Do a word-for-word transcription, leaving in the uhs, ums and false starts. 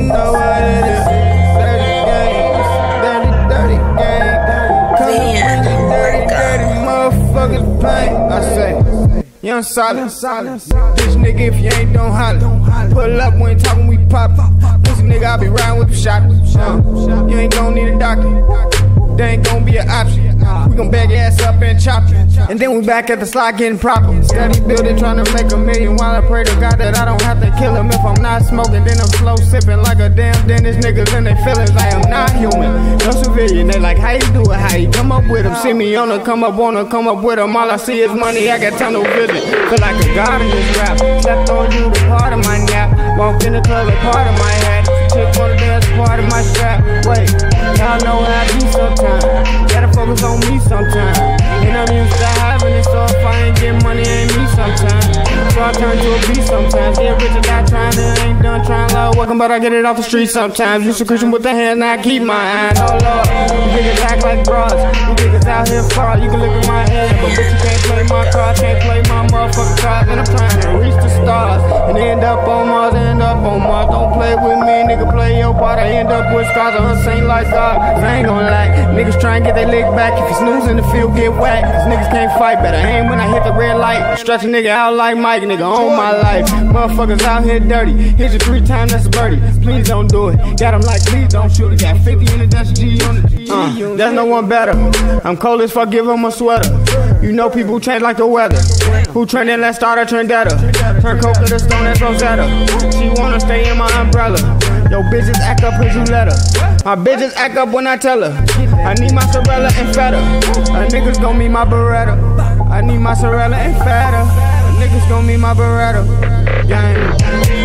know what it is. Dirty game, dirty, dirty game. Come and bring the dirty, dirty motherfuckers pain. I say, young solid, solid. Bitch nigga, if you ain't don't holler. Pull up, we ain't talking, we pop. Pussy nigga, I be riding with the shotters. Uh, you ain't gon' need a doctor. There ain't gon' be an option. We gon' bag your ass up and chop you. And then we back at the slot getting proper. Steady building, trying to make a million. While I pray to God that I don't have to kill him. If I'm not smoking, then I'm slow sipping like a damn dentist. Niggas in their feelings, I am not human. No civilian, they like, how you do it, how you come up with him. See me on her, come up on her, come up with him. All I see is money, I got tunnel vision. Feel like a god in this rap. Slept on you, the part of my nap. Walked in the club, a part of my hat. Chick wanna dance, part of my strap. Wait, y'all know how I do sometimes. Gotta focus on me sometimes. And I'm used to having it, so if I ain't getting money, ain't me sometimes. So I turn to a beast sometimes. Get rich or die trying, and ain't done trying. Love working, but I get it off the street sometimes. Used to Christian with the hands, now I keep my eyes. Oh Lord, you niggas act like bras. You niggas out here fraud. You can look at my head, but bitch, you can't play my card, can't play my motherfucking cards. And I'm trying to reach the stars and end up on Mars, end up on Mars. Don't play with me, nigga, play your part. I end up with scars on her, ain't like God. I ain't gon' lie, niggas try and get their leg back. If you snooze in the field, get whacked. Cause niggas can't fight, better aim when I hit the red light. Stretch a nigga out like Mike, nigga, on my life. Motherfuckers out here dirty. Hit you three times, that's a birdie. Please don't do it. Got them like, please don't shoot it. Got fifty in the dash G on it. Uh, there's no one better. I'm cold as fuck, give him a sweater. You know people change like the weather. Who trending, let's start a trendetta. Turn coke to the stone, that's Rosetta. She wanna stay in my umbrella. Yo, bitches act up, here's you let her. My bitches act up when I tell her. I need my Sorella and Feta. A niggas gon' need my Beretta. I need my Sorella and Feta. A niggas gon' need my Beretta. Gang.